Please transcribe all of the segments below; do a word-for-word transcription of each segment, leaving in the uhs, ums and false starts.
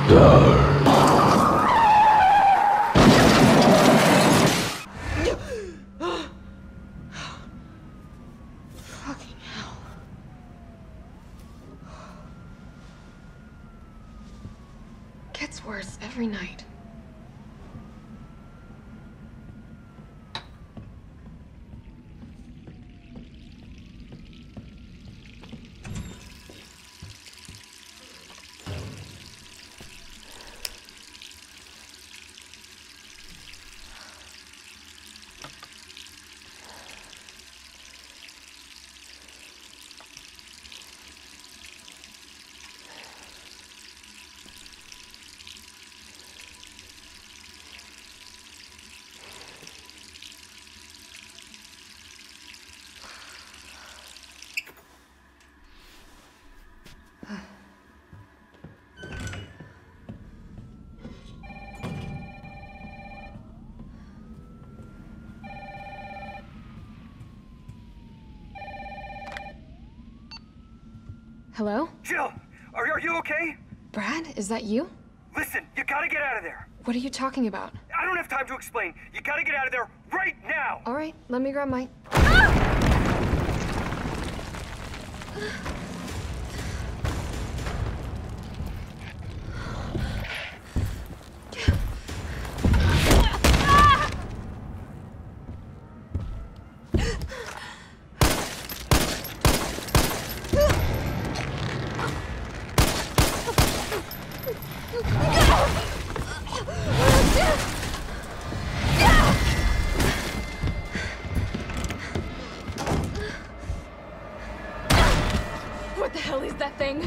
Fucking hell. Gets worse every night. Hello? Jill, are, are you okay? Brad, is that you? Listen, you gotta get out of there. What are you talking about? I don't have time to explain. You gotta get out of there right now. All right, let me grab my... What the hell is that thing?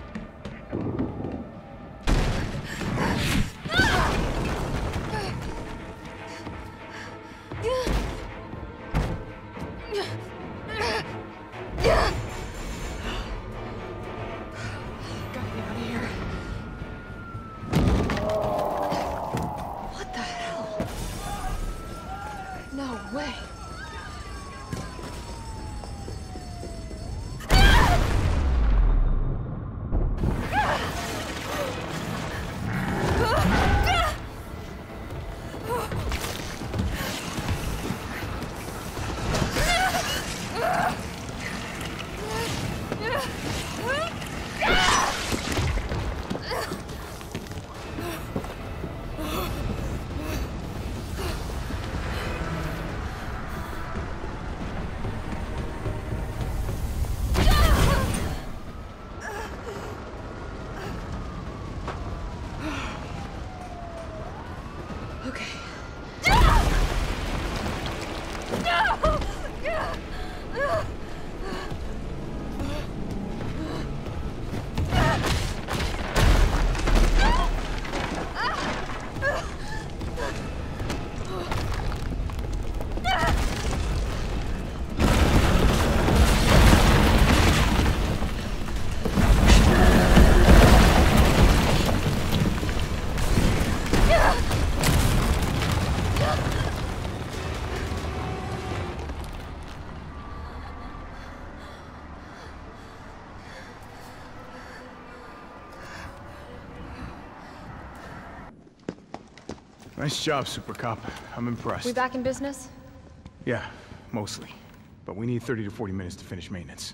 Nice job, Super Cop. I'm impressed. We back in business? Yeah, mostly. But we need thirty to forty minutes to finish maintenance.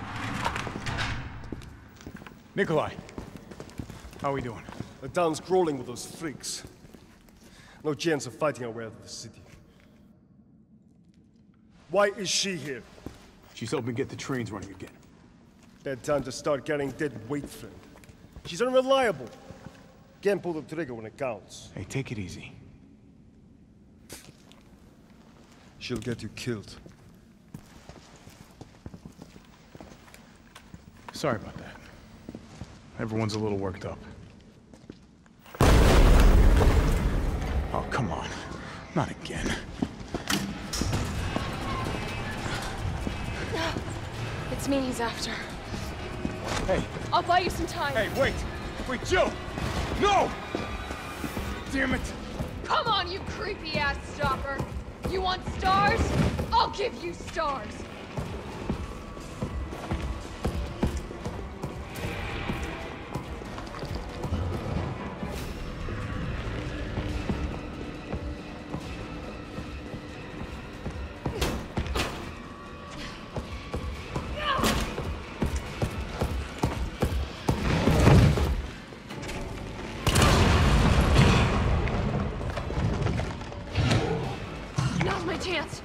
Nikolai, how are we doing? The town's crawling with those freaks. No chance of fighting our way out of the city. Why is she here? She's helping get the trains running again. Bad time to start carrying dead weight, friend. She's unreliable. Can't pull the trigger when it counts. Hey, take it easy. She'll get you killed. Sorry about that. Everyone's a little worked up. Oh, come on. Not again. It's me he's after. Hey. I'll buy you some time. Hey, wait! Wait, Jill! No! Damn it! Come on, you creepy-ass stalker! You want stars? I'll give you stars! Now's my chance.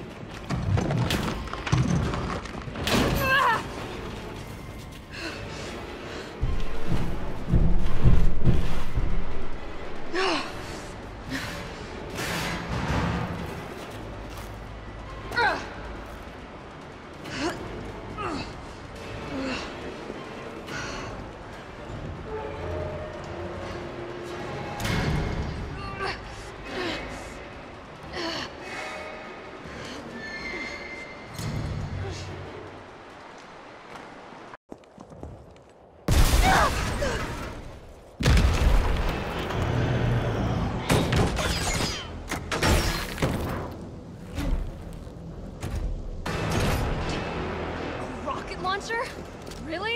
Launcher? Really?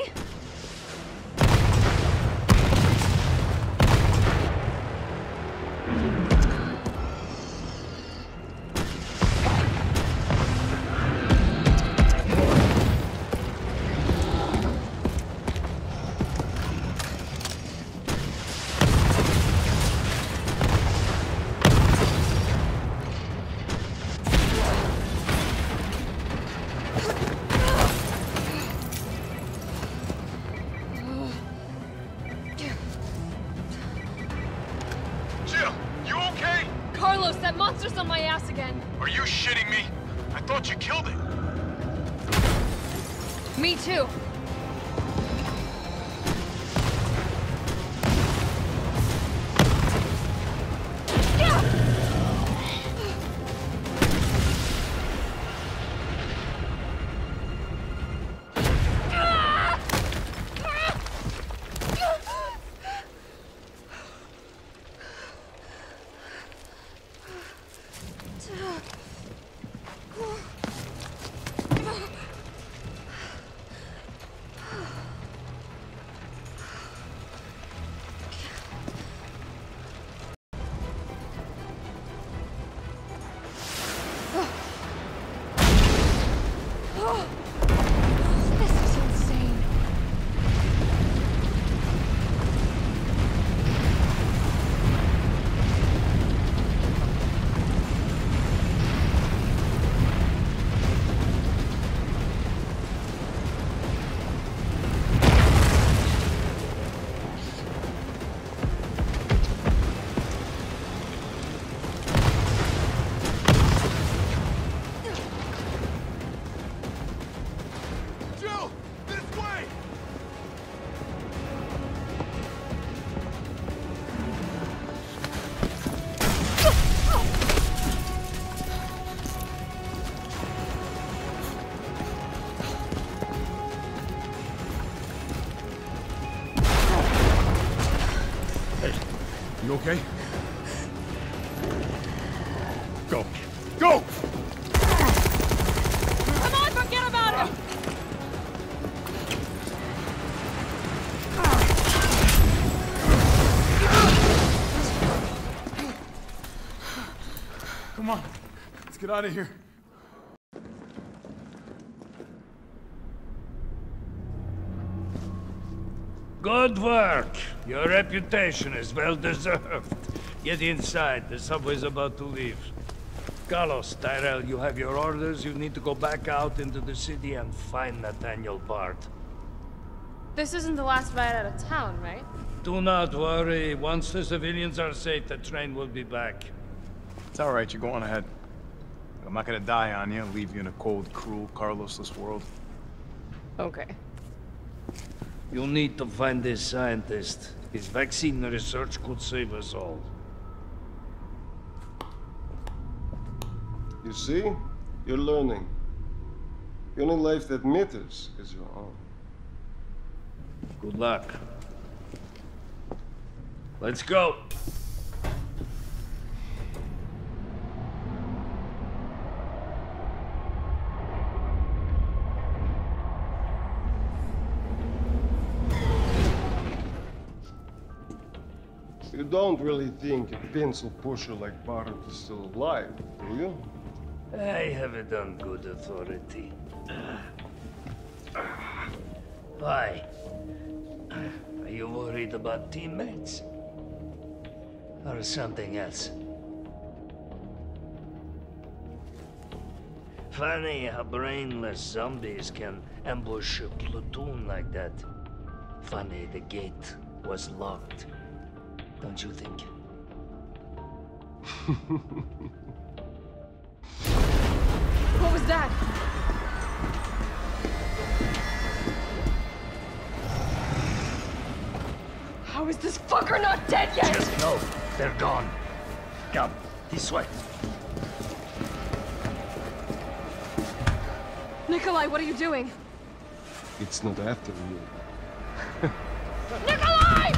That monster's on my ass again. Are you shitting me? I thought you killed it. Me too. You okay? Go. Go! Come on, forget about him! Come on. Let's get out of here. Good work. Your reputation is well deserved. Get inside. The subway's about to leave. Carlos, Tyrell, you have your orders. You need to go back out into the city and find Nathaniel Bart. This isn't the last ride out of town, right? Do not worry. Once the civilians are safe, the train will be back. It's all right. You're going ahead. I'm not gonna die on you, leave you in a cold, cruel, Carlosless world. Okay. You'll need to find this scientist. His vaccine research could save us all. You see? You're learning. The only life that matters is your own. Good luck. Let's go. You don't really think a pencil pusher like Bart is still alive, do you? I have it on good authority. Why? Are you worried about teammates? Or something else? Funny how brainless zombies can ambush a platoon like that. Funny the gate was locked. Don't you think? What was that? How is this fucker not dead yet? Just know they're gone. Come, this way. Nikolai, what are you doing? It's not after you. Nikolai!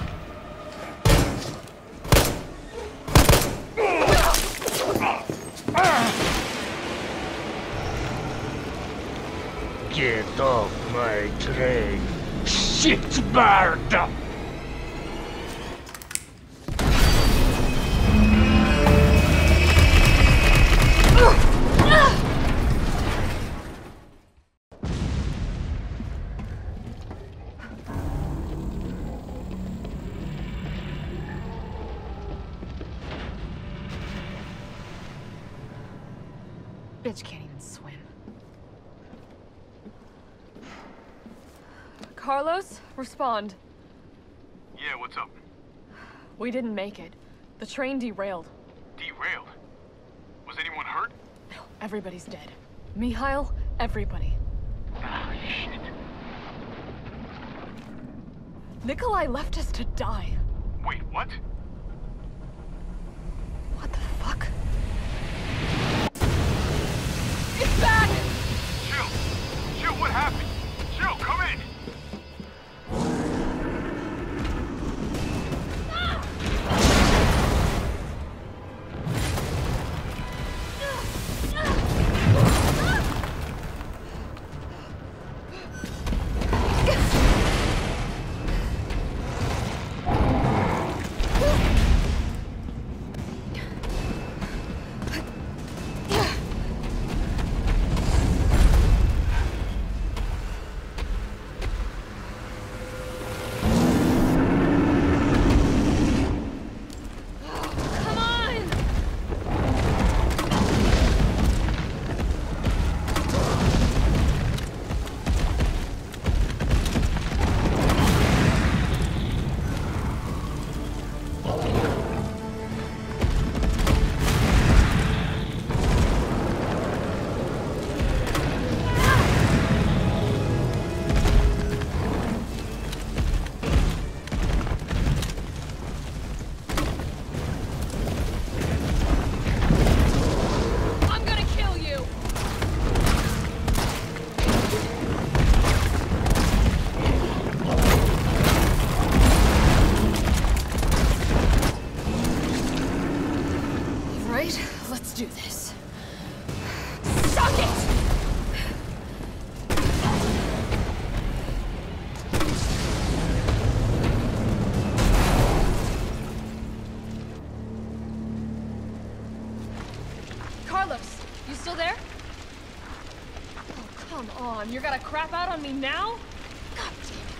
Get off my train, shitbird! Bitch can't even swim. Carlos, respond. Yeah, what's up? We didn't make it. The train derailed. Derailed? Was anyone hurt? No, everybody's dead. Mikhail, everybody. Ah, shit. Nikolai left us to die. Wait, what? What the fuck? It's back! Jill! Jill, what happened? Jill, come in! do this. Suck it! Carlos, you still there? Oh, come on. You're gonna crap out on me now? God damn it.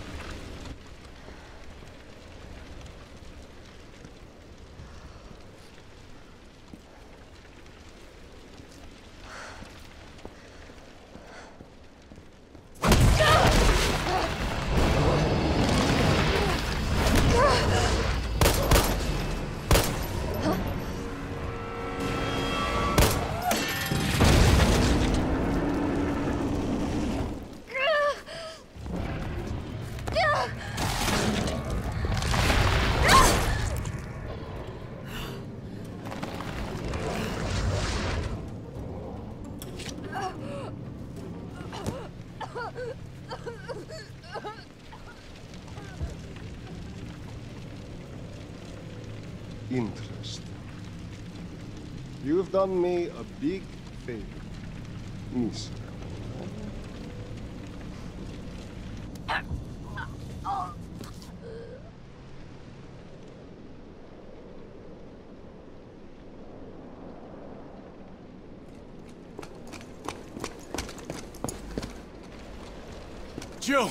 Interesting. You've done me a big favor, Miss. Jill!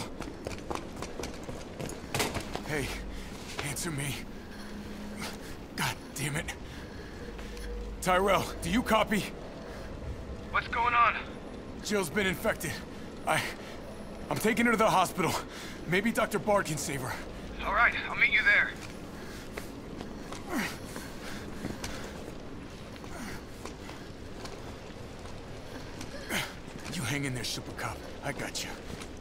Hey, answer me. God damn it. Tyrell, do you copy? What's going on? Jill's been infected. I... I'm taking her to the hospital. Maybe Doctor Bard can save her. All right, I'll meet you there. You hang in there, Super Cop. I got you.